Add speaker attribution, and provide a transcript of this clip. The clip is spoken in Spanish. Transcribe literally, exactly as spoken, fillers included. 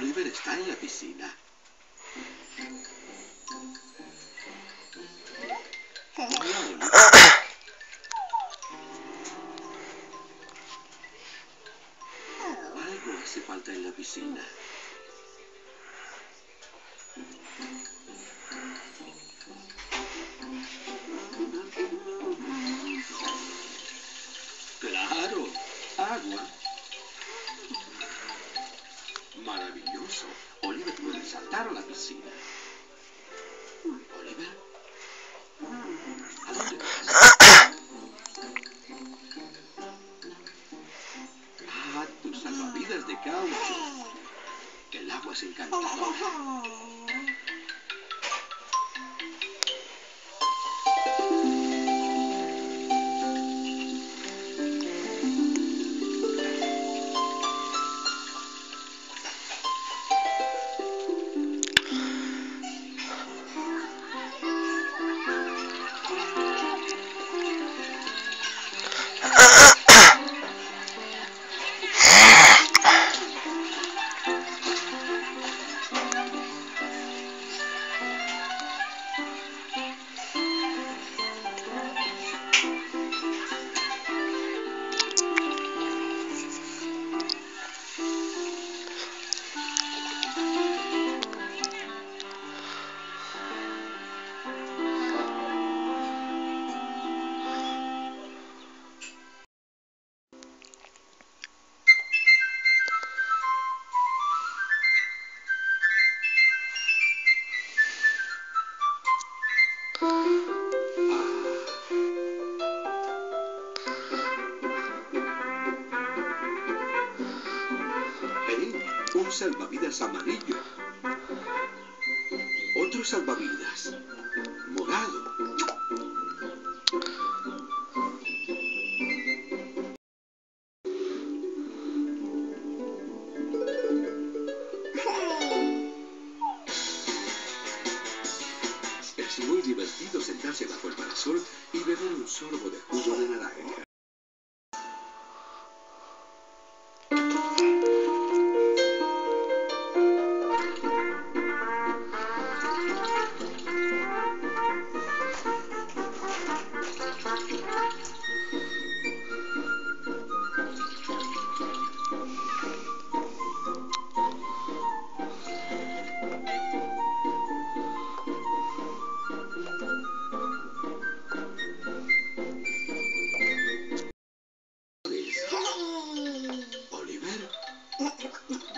Speaker 1: Oliver está en la piscina. Hola, Oliver. Algo hace falta en la piscina. ¡Claro! ¡Agua! ¡Maravilloso! Oliver puede saltar a la piscina. ¿Oliver? ¿A dónde vas? Ah, tus salvavidas de caucho. El agua es encantadora. Un salvavidas amarillo. Otro salvavidas morado. Es muy divertido sentarse bajo el parasol y beber un sorbo de jugo de naranja. Oliver.